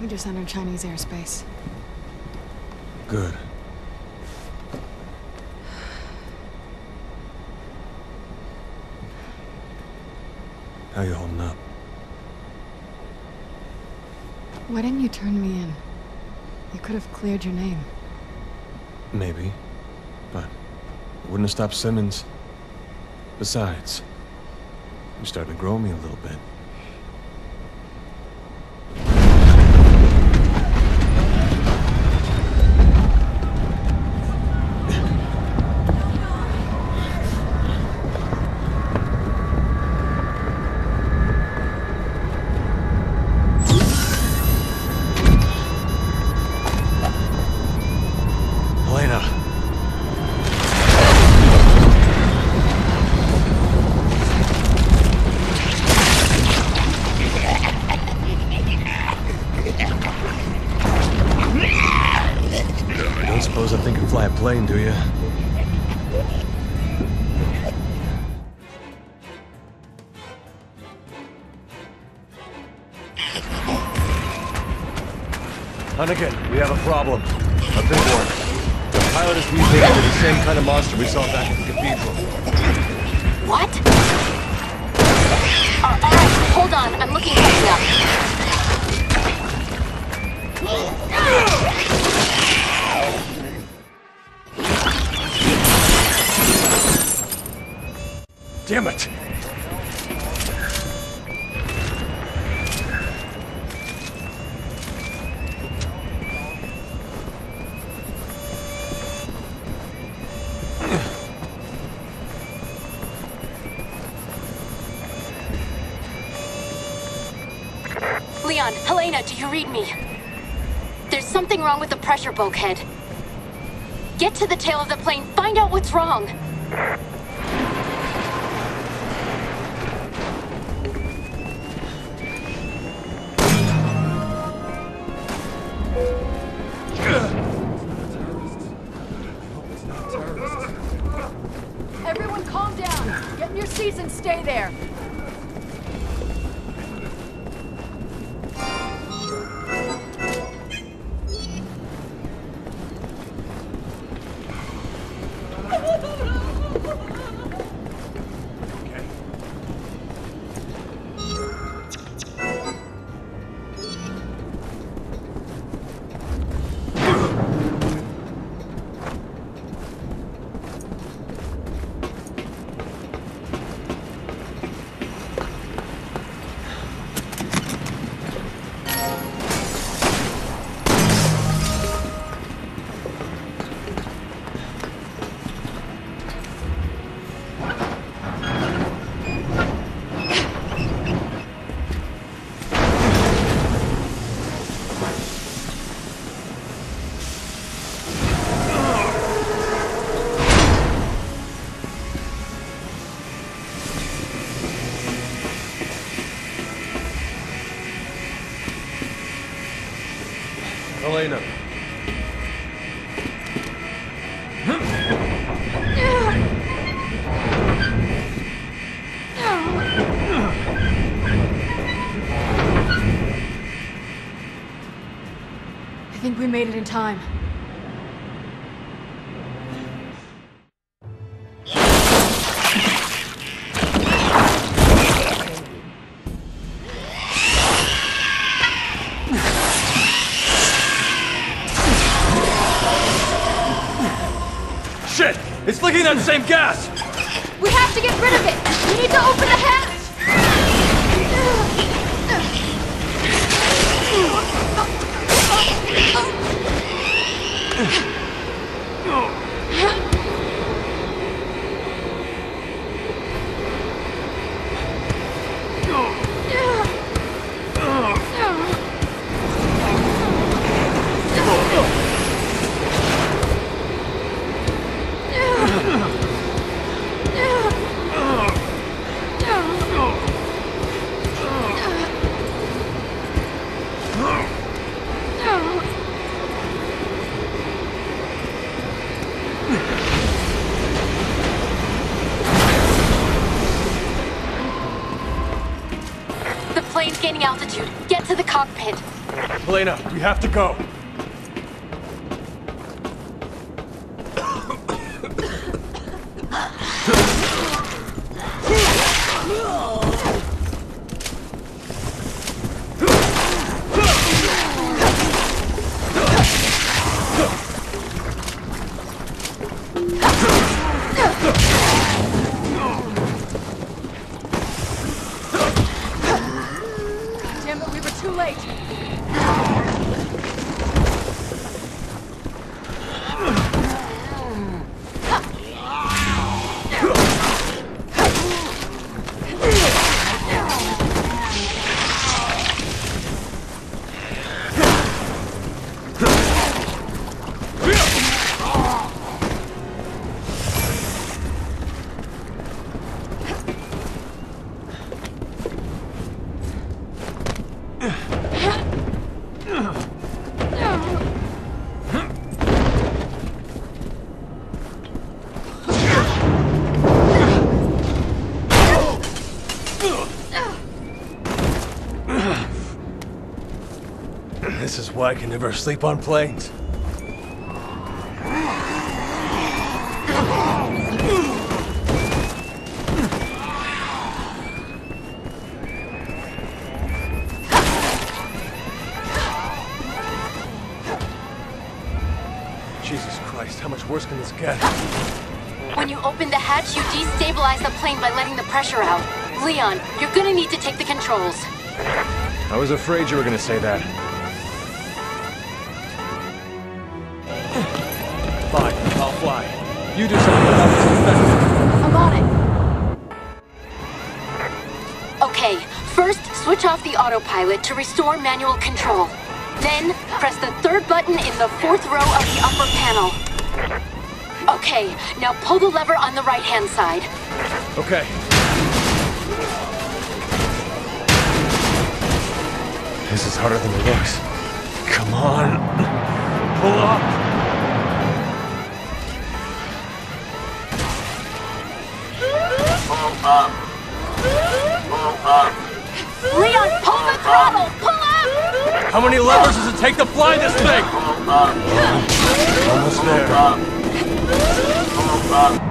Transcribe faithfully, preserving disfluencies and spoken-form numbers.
We just entered Chinese airspace. Good. How you holding up? Why didn't you turn me in? You could have cleared your name. Maybe. But it wouldn't have stopped Simmons. Besides, you're starting to grow me a little bit. Suppose I think I can fly a plane, do you? Hunnigan, we have a problem. A big one. The pilot is mutated to the same kind of monster we saw back at the cathedral. What? Uh, alright, hold on. I'm looking something up. Damn it! Leon, Helena, do you read me? There's something wrong with the pressure bulkhead. Get to the tail of the plane, find out what's wrong. Everyone calm down. Get in your seats and stay there. Helena. I think we made it in time. Shit! It's leaking that same gas! We have to get rid of it! We need to open the hatch! The plane's gaining altitude. Get to the cockpit. Helena, we have to go. Damn it, we were too late. This is why I can never sleep on planes. Jesus Christ, how much worse can this get? When you open the hatch, you destabilize the plane by letting the pressure out. Leon, you're gonna need to take the controls. I was afraid you were gonna say that. Fine, I'll fly. You do something about this infected. I'm on it. Okay, first switch off the autopilot to restore manual control. Then press the third button in the fourth row of the upper panel. Okay, now pull the lever on the right-hand side. Okay. This is harder than it looks. Come on. Pull up. Pull up. Pull up. Leon, pull the throttle! Pull up! How many levers does it take to fly this thing? Pull up. Almost there. Pull up.